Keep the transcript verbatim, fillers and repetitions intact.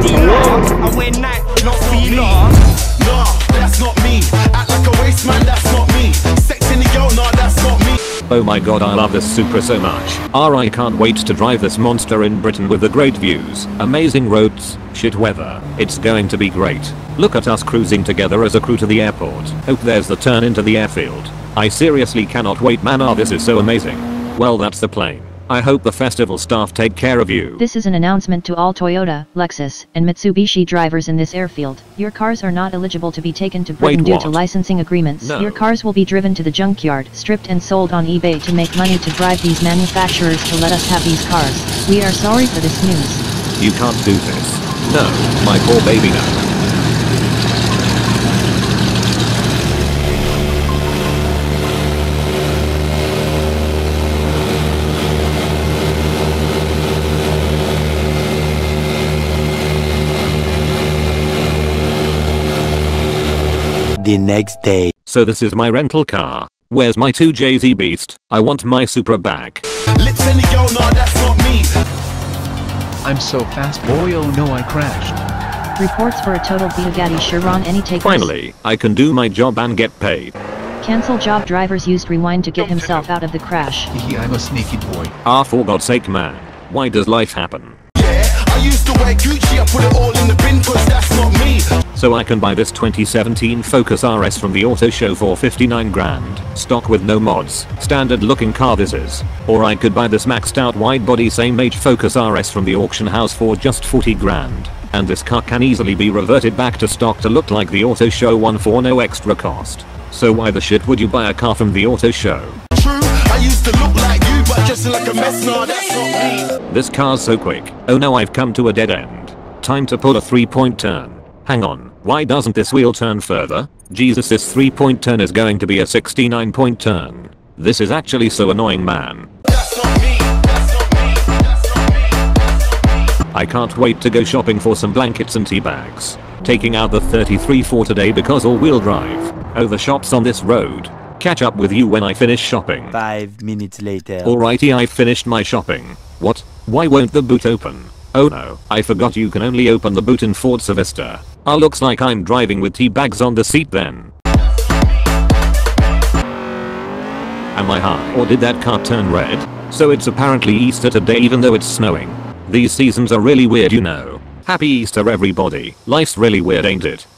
I wear night, not feel. Nah, that's not me. Act like a waste man, that's not me. Sex in the girl, nah, that's not me. Oh my god, I love this Supra so much. R I can't wait to drive this monster in Britain with the great views, amazing roads, shit weather. It's going to be great. Look at us cruising together as a crew to the airport. Hope there's the turn into the airfield. I seriously cannot wait, man. Ah, this is so amazing. Well, that's the plane. I hope the festival staff take care of you. This is an announcement to all Toyota, Lexus, and Mitsubishi drivers in this airfield. Your cars are not eligible to be taken to Britain Wait, due what? to licensing agreements. No. Your cars will be driven to the junkyard, stripped and sold on eBay to make money to bribe these manufacturers to let us have these cars. We are sorry for this news. You can't do this. No, my poor baby, no. The next day. So this is my rental car. Where's my two J Z beast? I want my Supra back. Lips in the girl, nah, that's not me. I'm so fast, boy, oh no, I crashed. Reports for a total Bugatti Chiron. Any takers? Finally, I can do my job and get paid. Cancel job. Drivers used rewind to get himself out of the crash. Hehe, I'm a sneaky boy. Ah, for God's sake, man. Why does life happen? I used to wear Gucci, I put it all in the bin cause that's not me. So I can buy this twenty seventeen Focus R S from the auto show for fifty-nine grand, stock with no mods, standard looking car this is. Or I could buy this maxed out wide body same age Focus R S from the auction house for just forty grand. And this car can easily be reverted back to stock to look like the auto show one for no extra cost. So why the shit would you buy a car from the auto show? True, I used to look like you but dressing like a mess, nah, that's not me. This car's so quick. Oh no, I've come to a dead end. Time to pull a three point turn. Hang on, why doesn't this wheel turn further? Jesus, this three point turn is going to be a sixty-nine point turn. This is actually so annoying, man. That's not me, that's not me, that's not me, that's not me. I can't wait to go shopping for some blankets and tea bags. Taking out the thirty-three for today because all-wheel drive. Oh, the shop's on this road. Catch up with you when I finish shopping. Five minutes later. Alrighty, I've finished my shopping. What? Why won't the boot open? Oh no, I forgot you can only open the boot in Forza Vista. Ah, looks like I'm driving with tea bags on the seat then. Am I high? Or did that car turn red? So it's apparently Easter today even though it's snowing. These seasons are really weird, you know. Happy Easter everybody. Life's really weird, ain't it?